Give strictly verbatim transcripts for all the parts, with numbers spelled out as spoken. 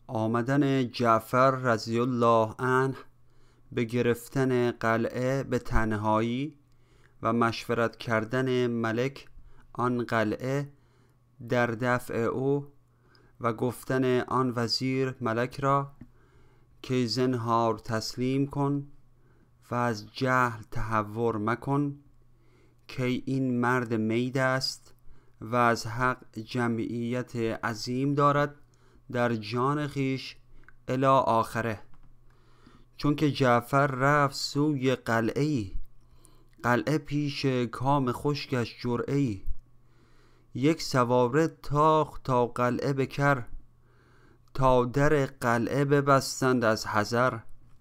آمدن جعفر رضی الله عنه به گرفتن قلعه به تنهایی و مشورت کردن ملک آن قلعه در دفع او و گفتن آن وزیر ملک را که زنهار تسلیم کن و از جهل تهور مکن که این مرد مید است و از حق جمعیت عظیم دارد در جان خیش الی آخره. چون که جعفر رفت سوی قلعه ای، قلعه پیش کام خشکش جرعه ای، یک سواره تاخت تا قلعه بکر، تا در قلعه ببستند از حذر.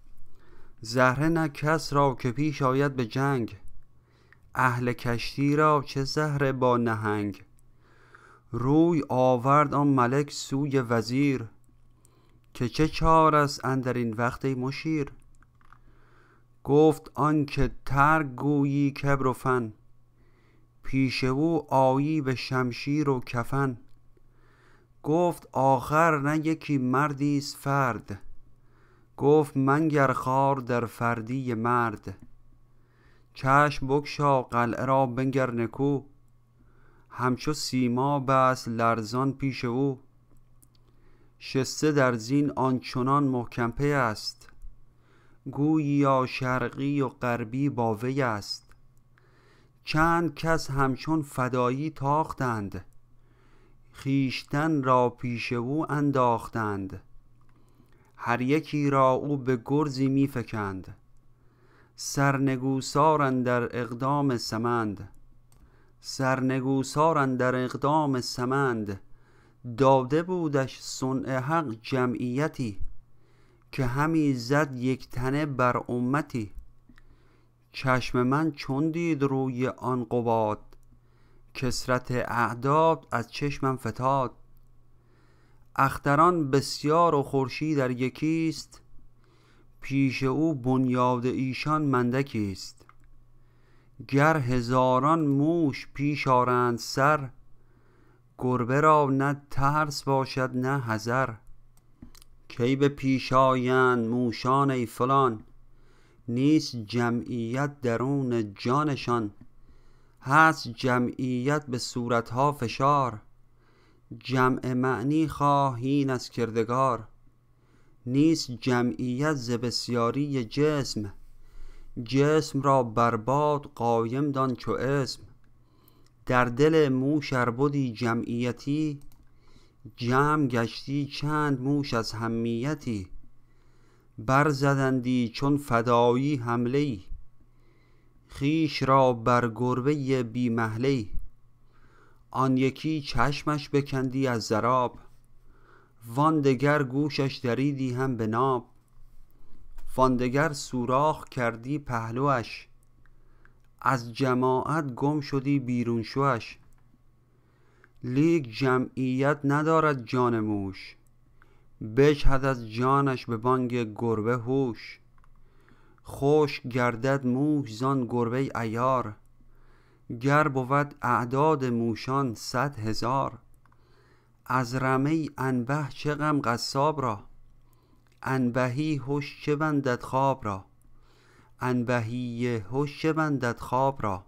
زهره نه کس را که پیش آید به جنگ، اهل کشتی را چه زهره با نهنگ. روی آورد آن ملک سوی وزیر که چه چاره است اندر این وقت ای مشیر. گفت آن که ترک گویی کبر و فن، پیش او آیی به شمشیر و کفن. گفت آخر نه یکی مردی است فرد، گفت منگر خوار در فردی مرد. چشم بگشا قلعه را بنگر نکو، همچو سیما بس لرزان پیش او. شسته در زین آنچنان محکم پی است، گوییا شرقی و غربی با وی است. چند کس همچون فدایی تاختند، خویشتن را پیش او انداختند. هر یکی را او به گرزی می فکند، سرنگوسار اندر اقدام سمند. سرنگوسار اندر اقدام سمند، داده بودش صنع حق جمعیتی، که همی زد یک تنه بر امتی. چشم من چون دید روی آن قباد، کثرت اعداد از چشمم فتاد. اختران بسیار و خورشید در یکیست، پیش او بنیاد ایشان مندکیست. گر هزاران موش پیش آرند سر، گربه را نه ترس باشد نه حذر. کی به پیش آیند موشان ای فلان، نیست جمعیت درون جانشان. هست جمعیت به صورتها فشار، جمع معنی خواهین از کردگار. نیست جمعیت ز بسیاری جسم، جسم را برباد قایم دان چو اسم. در دل موش ار بدی جمعیتی، جمع گشتی چند موش از همیتی. برزدندی چون فدایی حمله ای، خویش را بر گربه بی محله ای. آن یکی چشمش بکندی از ضراب، وان دگر گوشش دریدی هم به ناب. وان دگر سوراخ کردی پهلوش، از جماعت گم شدی بیرون شوش. لیک جمعیت ندارد جان موش، بجهد از جانش به بانگ گربه هوش. خشک گردد موش زان گربه عیار، گر بود اعداد موشان صد هزار. از رمه انبه چه غم قصاب را، انبهی هش چه بندد خواب را. انبهی هش چه بندد خواب را.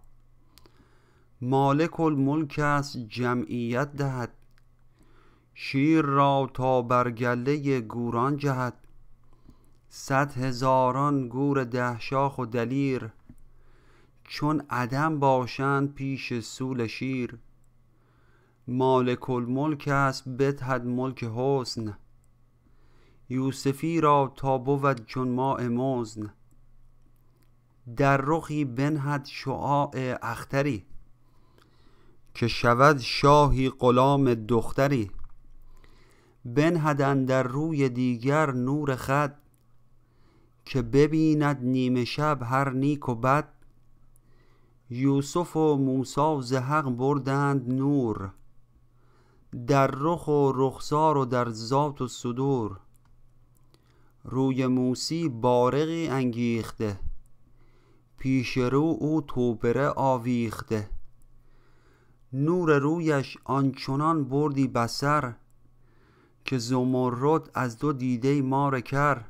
مالک الملک است جمعیت دهد، شیر را تا بر گله گوران جهد. صد هزاران گور ده شاخ و دلیر، چون عدم باشند پیش سول شیر. مالک الملک است بدهد ملک حسن، یوسفی را تا بود چون ماء مزن. در رخی بنهد شعاع اختری، که شود شاهی غلام دختری. بنهد اندر روی دیگر نور خود، که ببیند نیمه شب هر نیک و بد. یوسف و موسی ز حق بردند نور، در رخ و رخسار و در ذات و صدور. روی موسی بارقی انگیخته، پیش رو او توبره آویخته. نور رویش آنچنان بردی بصر، که زمرد از دو دیده مار کر.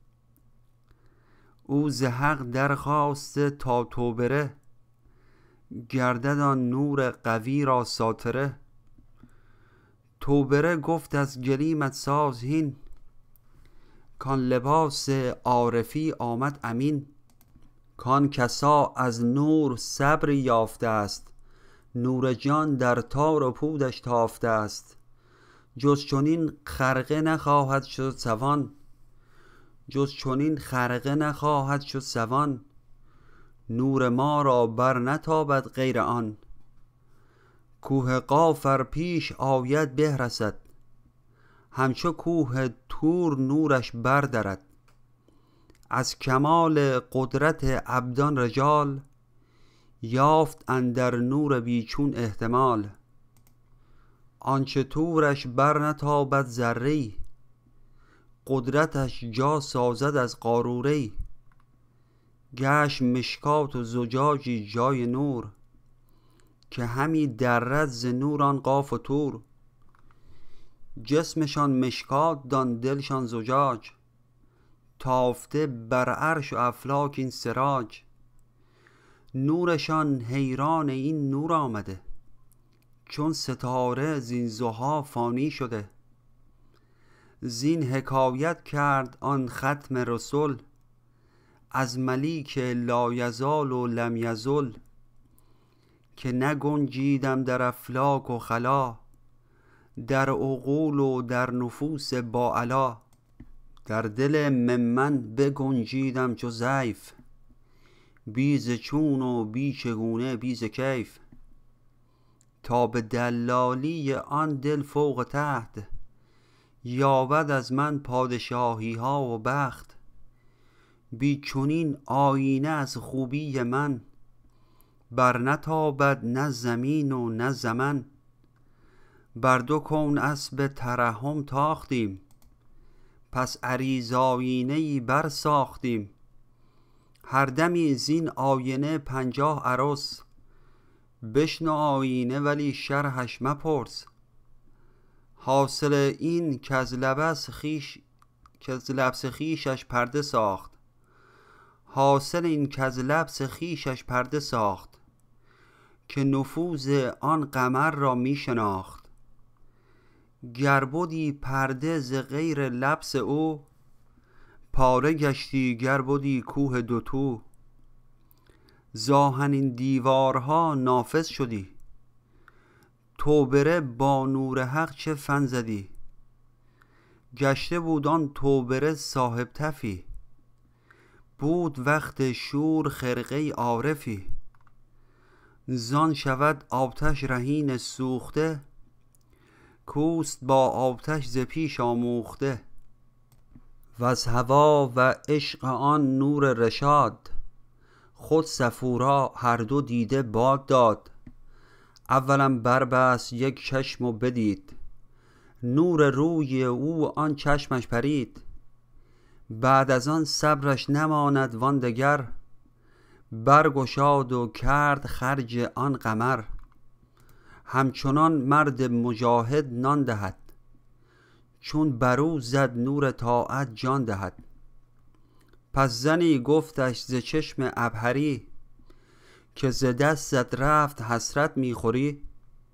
او ز حق درخواسته تا توبره، گردد آن نور قوی را ساتره. توبره گفت از گلیمت ساز هین، کان لباس عارفی آمد امین. کان کسا از نور صبر یافته است، نور جان در تار و پودش تافته است. جز چنین خرقه نخواهد شد سوان، جز چنین خرقه نخواهد شد سوان. نور ما را بر نتابد غیر آن، کوه قاف ار پیش آید به رسد. همچو کوه طور نورش بردرد، از کمال قدرت عبدان رجال. یافت اندر نور بیچون احتمال، آنچه طورش بر نتابد ذره‌ای. قدرتش جا سازد از قاروره‌ای. گشت مشکات و زجاجی جای نور، که همی درد ز نور آن قاف و طور. جسمشان مشکات دان دلشان زجاج، تافته بر عرش و افلاک این سراج. نورشان حیران این نور آمده، چون ستاره زین ضحی فانی شده. زین حکایت کرد آن ختم رسل، از ملیک لایزال و لم یزل. که نگنجیدم در افلاک و خلا، در عقول و در نفوس با علا. در دل ممن بگنجیدم چو ضیف، بی ز چون و بی چگونه بی ز کیف. تا به دلالی آن دل فوق تحت، یابد از من پادشاهی ها و بخت. بی چنین آینه از خوبی من، بر نتابد نه زمین و نه زمن. بر دو کون اسب ترحم تاختیم، پس عریض آینه‌ای بر ساختیم. هر دمی زین آینه پنجاه عروس، بشنو آینه ولی شرحش مپرس. حاصل این کز لبس خیش کز لبس خیشش پرده ساخت. حاصل این کز لبس خیشش پرده ساخت، که نفوذ آن قمر را می شناخت. گر بدی پرده ز غیر لبس او، پاره گشتی گر بدی کوه دوتو. ز آهنین دیوارها نافذ شدی، توبره با نور حق چه فن زدی. گشته بود آن توبره صاحب تفی، بود وقت شور خرقه عارفی. زان شود آتش رهین سوخته، کوست با آتش ز پیش آموخته. وز هوا و عشق آن نور رشاد، خود صفورا هر دو دیده باد داد. اولم بربست یک چشم و بدید، نور روی او آن چشمش پرید. بعد از آن صبرش نماند وان دگر، برگشاد و کرد خرج آن قمر. همچنان مرد مجاهد نان دهد، چون برو زد نور طاعت جان دهد. پس زنی گفتش ز چشم عبهری، که ز دستت رفت حسرت میخوری.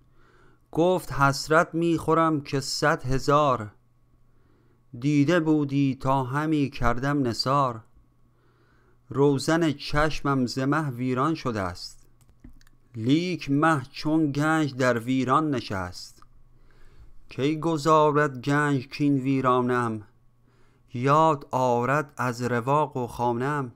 گفت حسرت میخورم که صد هزار، دیده بودی تا همی کردم نثار. روزن چشمم ز مه ویران شده است، لیک مه چون گنج در ویران نشست. کی گذارد گنج کین ویرانم، یاد آرد از رواق و خانم.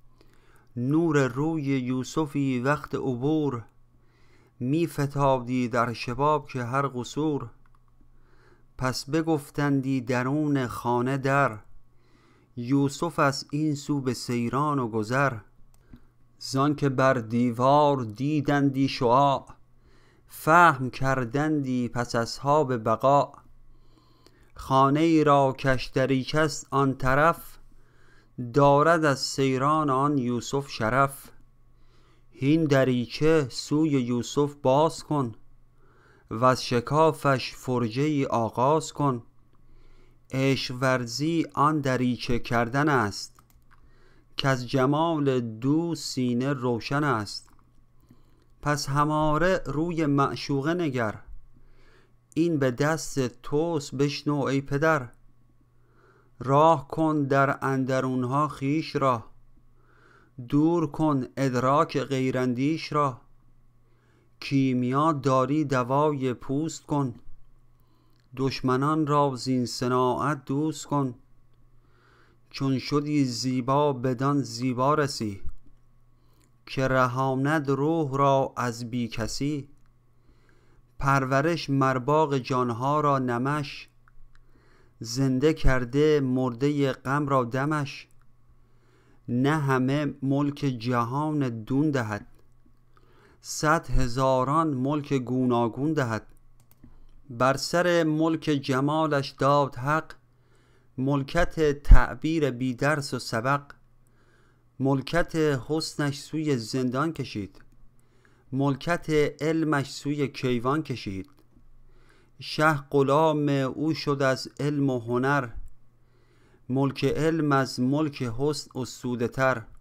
نور روی یوسفی وقت عبور، می فتادی در شباب که هر قصور. پس بگفتندی درون خانه در، یوسف از این سو به سیران و گذر. زان که بر دیوار دیدندی شعاع، فهم کردندی پس اصحاب بقا. خانه ای را کش دریچه است آن طرف، دارد از سیران آن یوسف شرف. هین دریچه سوی یوسف باز کن، و از شکافش فرجه ای آغاز کن. عشق ورزی آن دریچه کردن است که از جمال دوست سینه روشن است. پس هماره روی معشوقه نگر، این به دست توست بشنو ای پدر. راه کن در اندرونها خیش را، دور کن ادراک غیراندیش را. کیمیا داری دوای پوست کن، دشمنان را زین صناعت دوست کن. چون شدی زیبا بدان زیبا رسی، که رهاند روح را از بی کسی. پرورش مرباغ جانها را نمش، زنده کرده مرده غم را دمش. نه همه ملک جهان دون دهد، صد هزاران ملک گوناگون دهد. بر سر ملک جمالش داد حق، ملکت تعبیر بی درس و سبق. ملکت حسنش سوی زندان کشید، ملکت علمش سوی کیوان کشید. شه غلام او شد از علم و هنر، ملک علم از ملک حسن اسوده تر.